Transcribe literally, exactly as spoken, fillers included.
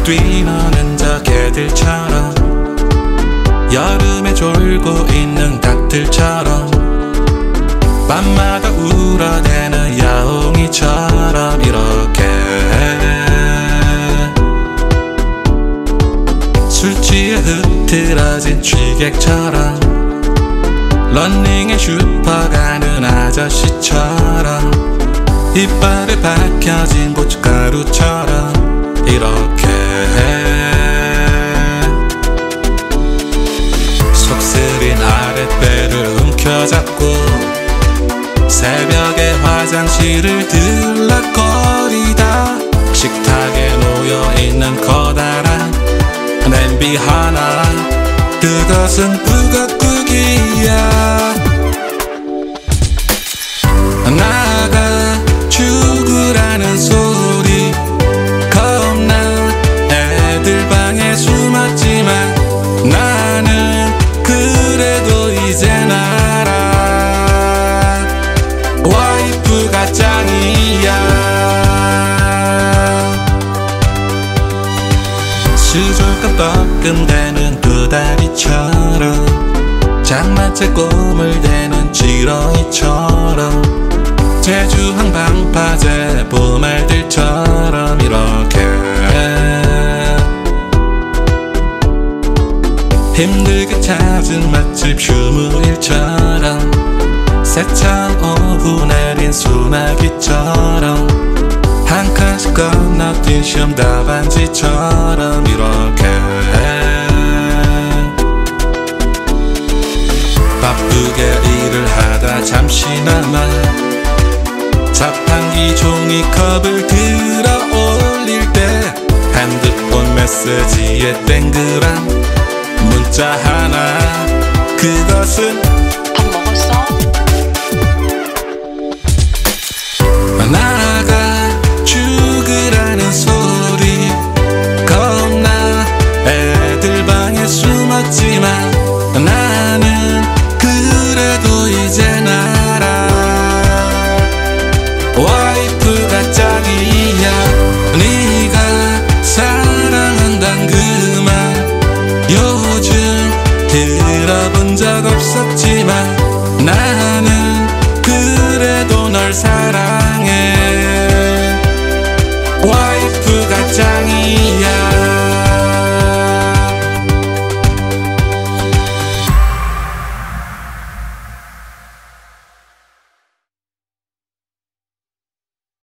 뛰노는 저 개들처럼 여름에 졸고 있는 닭들처럼 밤마다 울어대는 야옹이처럼 이렇게 술 취해 흐트러진 취객처럼 런닝에 슈퍼 가는 아저씨처럼 이빨에 박혀진 고춧가루처럼 이렇게 속쓰린 아랫배를 움켜잡고 새벽에 화장실을 들락거리다 식탁에 놓여있는 커다란 냄비 하나 그것은 북엇국이야. 나가 죽으라는 소리 겁나 애들 방에 숨었지만 나는 그래도 이젠 알아 와이프가 짱이야. 수족관 뻐끔대는 두 다리처럼 장마채 꿈을 대는 지렁이처럼 제주 한방파제 보말들처럼 이렇게 힘들게 찾은 맛집 휴무일처럼 세찬 오후 내린 소나기처럼 한 칸씩 건너뛴 시험 답안지처럼 이렇게 바쁘게 일을 하다 잠시나마 자판기 종이컵을 들어 올릴 때 핸드폰 메시지에 땡그란 문자 하나 그것은 밥 먹었어? 나가 죽으라는 소리 겁나 애들 방에 숨었지만 나는 그래도 이젠 알아 와이프가 짱이야. 네가 사랑한단 그 말 요즘 들어본 적 없었지만 나는 그래도 널 사랑해 와이프가 짱이야.